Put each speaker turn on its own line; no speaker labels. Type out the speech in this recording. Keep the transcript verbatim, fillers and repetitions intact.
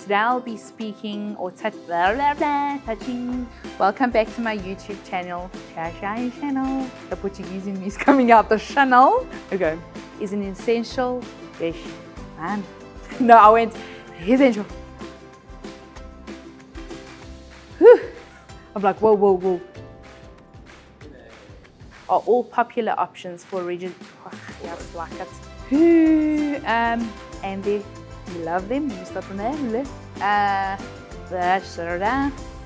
today I'll be speaking or touch, blah, blah, blah, touching. Welcome back to my YouTube channel, Shashai channel. The Portuguese in me is coming out the channel. Okay, is an essential dish. Man, no, I went essential. Whew. I'm like, whoa, whoa, whoa. Are all popular options for rigid. Oh, yes, like it. Um, and they love them. You start from there. Uh, that's